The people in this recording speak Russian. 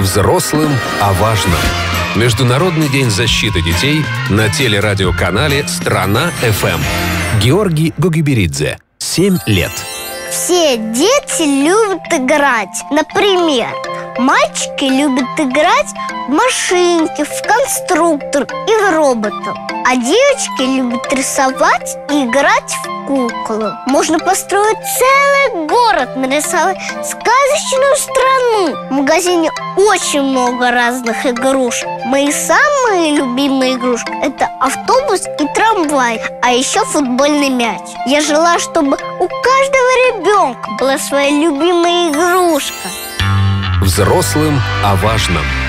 Взрослым о важном. Международный день защиты детей на телерадиоканале «Страна-ФМ». Георгий Гогиберидзе, 7 лет. Все дети любят играть. Например, мальчики любят играть в машинки, в конструктор и в роботов. А девочки любят рисовать и играть в куклы. Можно построить целый город, нарисовать сказочную страну. В магазине очень много разных игрушек. Мои самые любимые игрушки – это автобус и трамвай, а еще футбольный мяч. Я желаю, чтобы у каждого ребенка была своя любимая игрушка. Взрослым о важном.